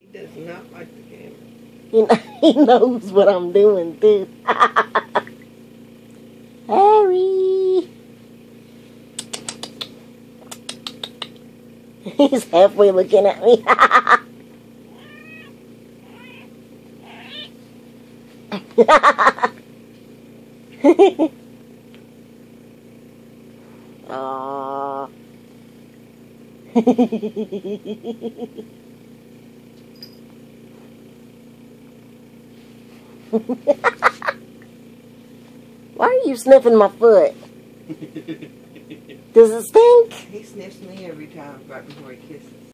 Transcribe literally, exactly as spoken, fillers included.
He does not like the camera. He, he knows what I'm doing, too. Harry! He's halfway looking at me. Aww. Why are you sniffing my foot? Does it stink? He sniffs me every time right before he kisses.